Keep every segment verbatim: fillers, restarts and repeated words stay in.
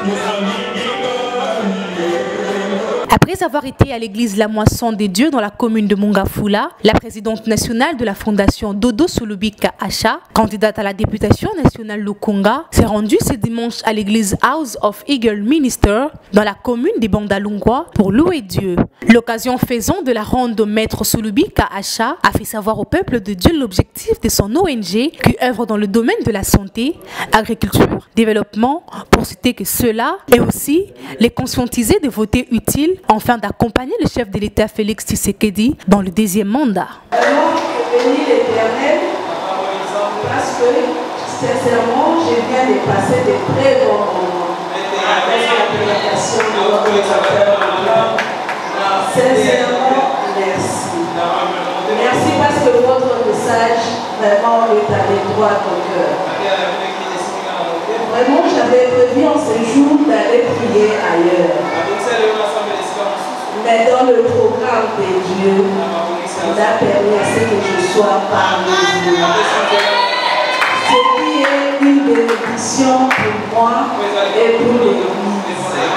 Après avoir été à l'église La Moisson des Dieux dans la commune de Mongafula, la présidente nationale de la fondation Dodo Sulubika Acha, candidate à la députation nationale Lukunga, s'est rendue ce dimanche à l'église House of Eagle Minister dans la commune des Bandalungwa pour louer Dieu. L'occasion faisant de la ronde de maître Sulubika Acha a fait savoir au peuple de Dieu l'objectif de son O N G qui œuvre dans le domaine de la santé, agriculture, développement, pour citer que cela, et aussi les conscientiser de voter utile afin d'accompagner le chef de l'État Félix Tshisekedi dans le deuxième mandat. Vraiment, bénis l'Éternel, parce que sincèrement, je viens de passer de très bons moments avec la prédication de votre État. Sincèrement, merci. Merci parce que votre message vraiment est allé droit au cœur. Vraiment, j'avais prévu en ce jour d'aller prier ailleurs. Mais dans le programme de Dieu, il a permis à ce que je sois parmi vous. Ce qui est une bénédiction pour moi et pour l'Église.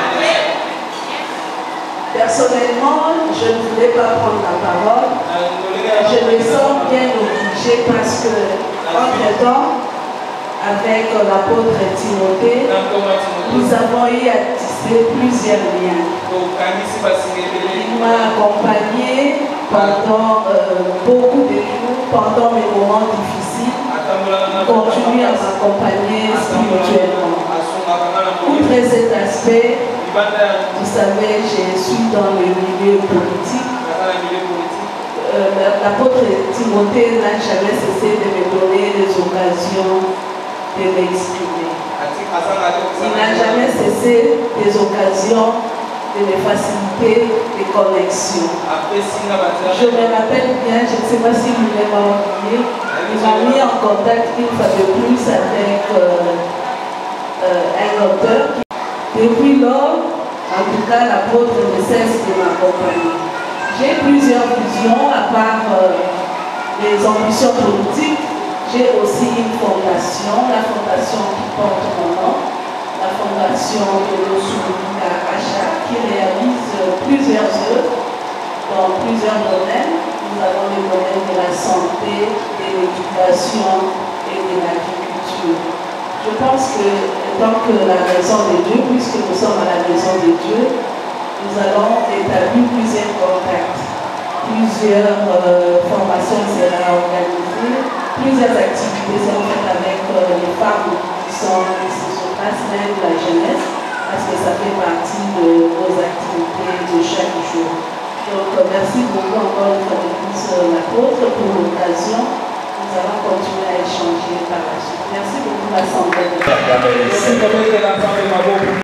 Personnellement, je ne voulais pas prendre la parole. Je me sens bien obligée parce que, entre-temps, avec l'apôtre Timothée, nous avons eu à tisser plusieurs liens. Il m'a accompagné pendant euh, beaucoup de jours, pendant mes moments difficiles. Il continue à m'accompagner spirituellement. Outre cet aspect, vous savez, je suis dans le milieu politique. Euh, L'apôtre Timothée n'a jamais cessé de me donner des occasions de m'exprimer. Il n'a jamais cessé des occasions de me faciliter les connexions. Je me rappelle bien, je ne sais pas si vous l'avez oublié, il m'a mis en contact une fois de plus avec euh, euh, un auteur. Depuis lors, en tout cas, l'apôtre ne cesse de m'accompagner. J'ai plusieurs visions, à part euh, les ambitions politiques. J'ai aussi une fondation, la fondation qui porte mon nom, la fondation de Sulubika Acha, qui réalise plusieurs œuvres dans plusieurs domaines. Nous avons le domaine de la santé, de l'éducation et de l'agriculture. Je pense que, tant que la maison de Dieu, puisque nous sommes à la maison de Dieu, nous allons établir plusieurs contacts, plusieurs euh, formations seront organisées. Plusieurs activités sont faites avec euh, les femmes qui sont ici sur place, même la jeunesse, parce que ça fait partie de nos activités de chaque jour. Donc, euh, merci beaucoup encore une fois de plus, euh, l'apôtre, pour l'occasion. Nous allons continuer à échanger par la suite. Merci beaucoup, l'Assemblée.